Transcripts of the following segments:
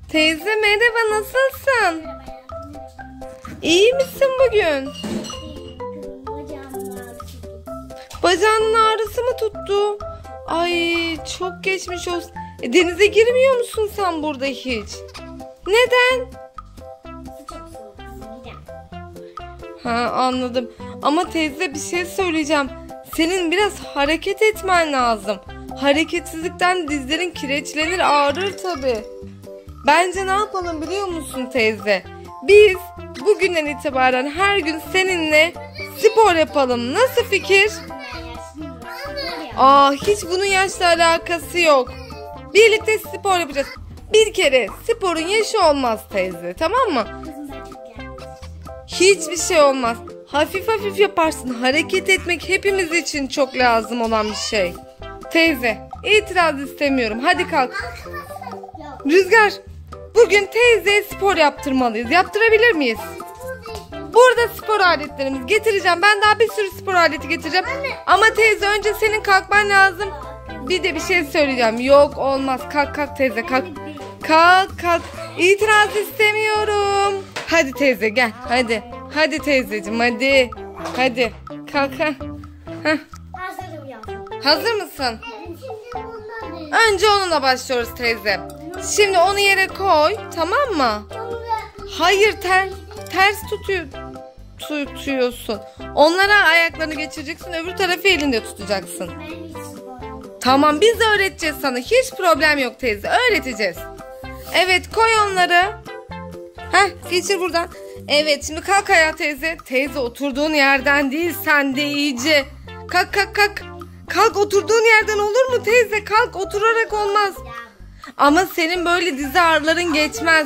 Teyze merhaba, nasılsın? İyi misin bugün? Bacağının ağrısı mı tuttu? Ay çok geçmiş olsun. Denize girmiyor musun sen burada hiç? Neden? Ha, anladım. Ama teyze bir şey söyleyeceğim. Senin biraz hareket etmen lazım. Hareketsizlikten dizlerin kireçlenir, ağrır tabii. Bence ne yapalım biliyor musun teyze? Biz bugünden itibaren her gün seninle spor yapalım. Nasıl fikir? Hiç bunun yaşla alakası yok. Birlikte spor yapacağız. Bir kere sporun yaşı olmaz teyze, tamam mı? Hiçbir şey olmaz. Hafif hafif yaparsın. Hareket etmek hepimiz için çok lazım olan bir şey. Teyze, itiraz istemiyorum. Hadi kalk. Rüzgar, bugün teyzeye spor yaptırmalıyız. Yaptırabilir miyiz? Burada spor aletlerimizi getireceğim. Ben daha bir sürü spor aleti getireceğim. Ama teyze önce senin kalkman lazım. Bir de bir şey söyleyeceğim. Yok olmaz. Kalk teyze kalk. Kalk. İtiraz istemiyorum. Hadi teyze gel. Hadi. Hadi teyzeciğim hadi. Hadi. Kalk. Hazır mısın? Önce onunla başlıyoruz teyze. Şimdi onu yere koy. Tamam mı? Hayır ters tutuyorsun. Onlara ayaklarını geçireceksin. Öbür tarafı elinde tutacaksın. Tamam, biz öğreteceğiz sana. Hiç problem yok teyze. Öğreteceğiz. Evet, koy onları. Geçir buradan. Evet, şimdi kalk ayağa teyze. Teyze oturduğun yerden değil, sen de iyice. Kalk. Kalk, oturduğun yerden olur mu teyze? Kalk, oturarak olmaz. Ama senin böyle diz ağrıların geçmez.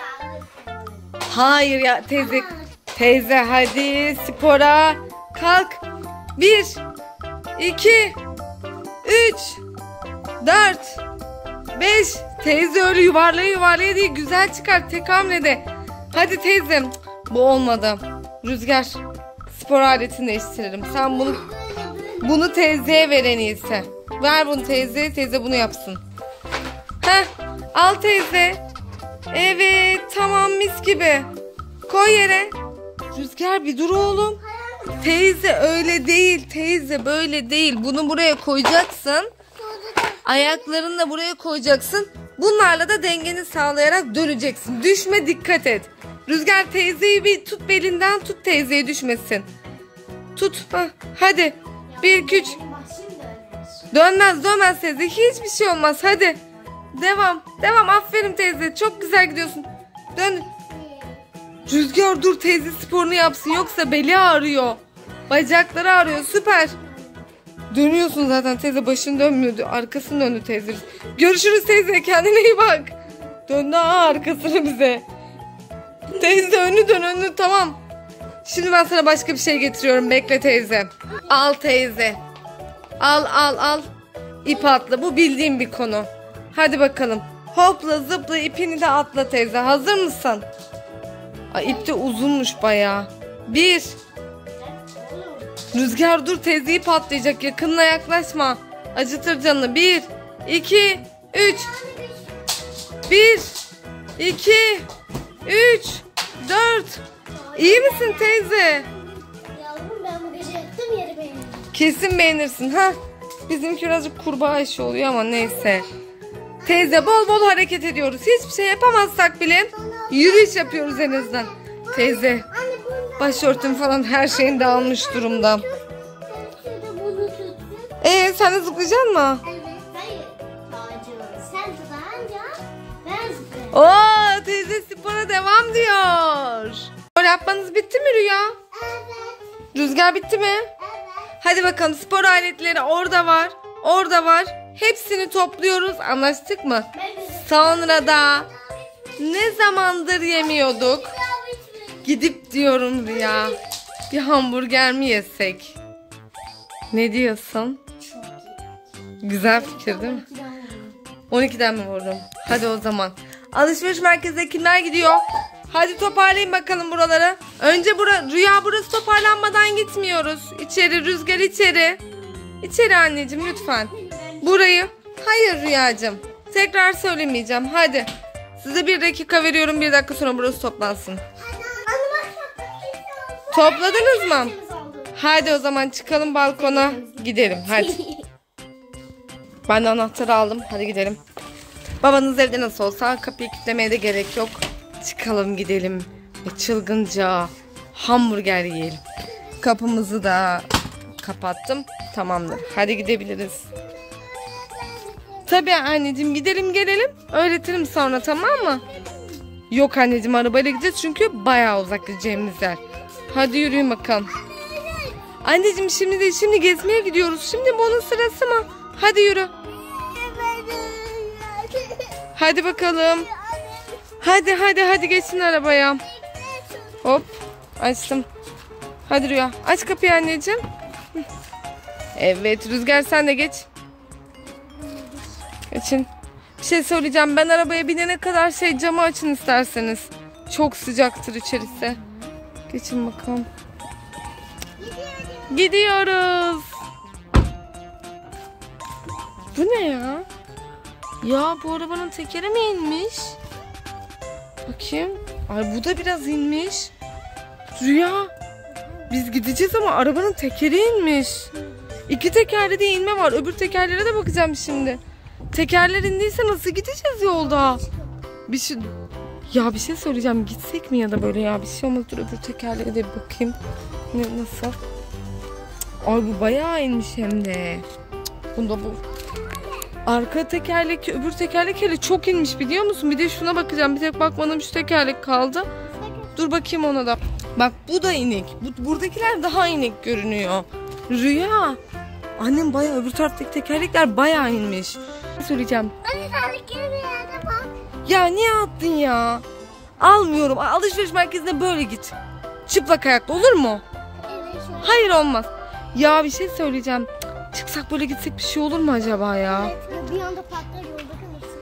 Hayır ya teyze. Teyze hadi spora. Kalk. 1 2 3 4 5. Teyze öyle yuvarlaya değil, güzel çıkar tek hamlede. Hadi teyzem. Bu olmadı. Rüzgar, spor aletini değiştirelim. Sen bunu teyzeye ver en iyisi. Ver bunu teyzeye, teyze bunu yapsın. Al teyze. Evet, tamam, mis gibi. Koy yere. Rüzgar bir dur oğlum. Teyze öyle değil. Teyze böyle değil. Bunu buraya koyacaksın. Ayaklarını da buraya koyacaksın. Bunlarla da dengeni sağlayarak döneceksin. Düşme, dikkat et. Rüzgar, teyzeyi bir tut, belinden tut, teyzeye düşmesin. Tut. Hadi. 1 2 3. Dönmez teyze. Hiçbir şey olmaz. Hadi. Devam. Aferin teyze. Çok güzel gidiyorsun. Dön. Rüzgar dur, teyze sporunu yapsın. Yoksa beli ağrıyor. Bacakları ağrıyor. Süper. Dönüyorsun zaten teyze. Başın dönmüyordu. Arkasını döndü teyze. Görüşürüz teyze. Kendine iyi bak. Döndü arkasını bize. Teyze önünü tamam. Şimdi ben sana başka bir şey getiriyorum. Bekle teyze. Al teyze. Al. İp atla. Bu bildiğim bir konu. Hadi bakalım. Hopla zıpla, ipini de atla teyze. Hazır mısın? İp de uzunmuş bayağı. 1. Rüzgar dur, teyze ip atlayacak. Yakınına yaklaşma. Acıtır canını. 1 2 3. 1 2 3 4. İyi misin teyze? Yavrum, ben bu gece yattım, yeri beğendim. Kesin beğenirsin. Bizimki birazcık kurbağa işi oluyor ama neyse. Teyze bol hareket ediyoruz. Hiçbir şey yapamazsak bile yürüyüş yapıyoruz en azından. Teyze, başörtüm falan her şeyin dağılmış durumda. Sen de zıplayacaksın mı? Evet, hayır. Sen zıplayınca ben zıplayacağım. Teyze spora devam diyor. Spor yapmanız bitti mi Rüya? Evet. Rüzgar bitti mi? Evet. Hadi bakalım, spor aletleri orada var. Hepsini topluyoruz. Anlaştık mı? Sonra da ne zamandır yemiyorduk. Gidip diyorum Rüya, bir hamburger mi yesek? Ne diyorsun? Güzel fikir değil mi? 12'den mi vururum? Hadi o zaman. Alışveriş merkezine kimler gidiyor? Hadi toparlayın bakalım buraları. Önce Rüya, burası toparlanmadan gitmiyoruz. İçeri Rüzgar, içeri. İçeri anneciğim lütfen. Burayı. Hayır Rüyacığım. Tekrar söylemeyeceğim. Hadi. Size 1 dakika veriyorum. 1 dakika sonra burası toplansın. Topladınız mı? Hadi o zaman çıkalım balkona. Gidelim hadi. Ben de anahtarı aldım. Hadi gidelim. Babanız evde nasıl olsa kapıyı kilitlemeye de gerek yok. Çıkalım gidelim. Ve çılgınca hamburger yiyelim. Kapımızı da kapattım. Tamamdır. Hadi gidebiliriz. Tabii anneciğim, gidelim gelelim. Öğretirim sonra, tamam mı? Yok anneciğim, arabayla gideceğiz çünkü bayağı uzak gideceğimiz yer. Hadi yürüyün bakalım. Anneciğim şimdi gezmeye gidiyoruz. Şimdi bunun sırası mı? Hadi yürü. Hadi bakalım. Hadi geçin arabaya. Hop, açtım. Hadi Rüya, aç kapıyı anneciğim. Evet Rüzgar, sen de geç. Geçin. Bir şey söyleyeceğim, ben arabaya binene kadar camı açın isterseniz. Çok sıcaktır içerisi. Geçin bakalım. Gidiyoruz. Bu ne ya? Ya bu arabanın tekeri mi inmiş? Bakayım. Ay bu da biraz inmiş. Rüya. Biz gideceğiz ama arabanın tekeri inmiş. 2 tekerli de inme var. Öbür tekerlere de bakacağım şimdi. Tekerler indiyse nasıl gideceğiz yolda? Bir şey söyleyeceğim. Gitsek mi ya da böyle ya? Bir şey olmaz. Dur öbür tekerlere de bir bakayım. Nasıl? Ay bu bayağı inmiş hem de. Bunda bu. Arka tekerlek, öbür tekerlek hele çok inmiş biliyor musun? Bir de şuna bakacağım. Bir tek bakmadım, şu tekerlek kaldı. Dur bakayım ona da. Bak bu da inik. Buradakiler daha inik görünüyor. Rüya. Annem bayağı, öbür taraftaki tekerlekler bayağı inmiş. Ne söyleyeceğim? Ya niye attın ya? Almıyorum. Alışveriş merkezine böyle git. Çıplak ayakta olur mu? Hayır olmaz. Ya bir şey söyleyeceğim. Çıksak böyle gitsek bir şey olur mu acaba ya? Evet, bir anda patlar, yolda kalırsın.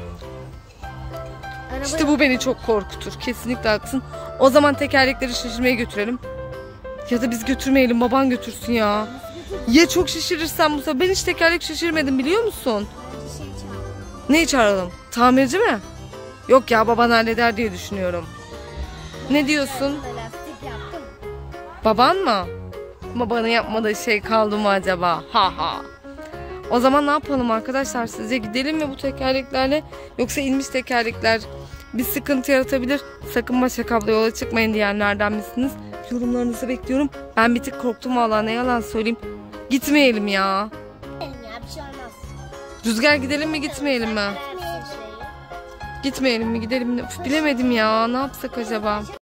İşte bu beni çok korkutur. Kesinlikle haklısın. O zaman tekerlekleri şişirmeye götürelim. Ya da biz götürmeyelim, baban götürsün ya. Ya çok şişirirsen bu sefer. Ben hiç tekerlek şişirmedim biliyor musun? Neyi çağıralım? Tamirci mi? Yok ya, baban halleder diye düşünüyorum. Ne diyorsun? Baban mı? Babanın yapmadığı şey kaldı mı acaba? Ha. O zaman ne yapalım arkadaşlar? Sizce gidelim mi bu tekerleklerle? Yoksa inmiş tekerlekler bir sıkıntı yaratabilir. Sakın Başak abla yola çıkmayın diyenlerden misiniz? Yorumlarınızı bekliyorum. Ben bir tık korktum vallahi, ne yalan söyleyeyim. Gitmeyelim ya. Bir şey olmaz. Rüzgar, gidelim mi gitmeyelim mi? Gitmeyelim mi gidelim mi? Üf, bilemedim ya, ne yapsak acaba?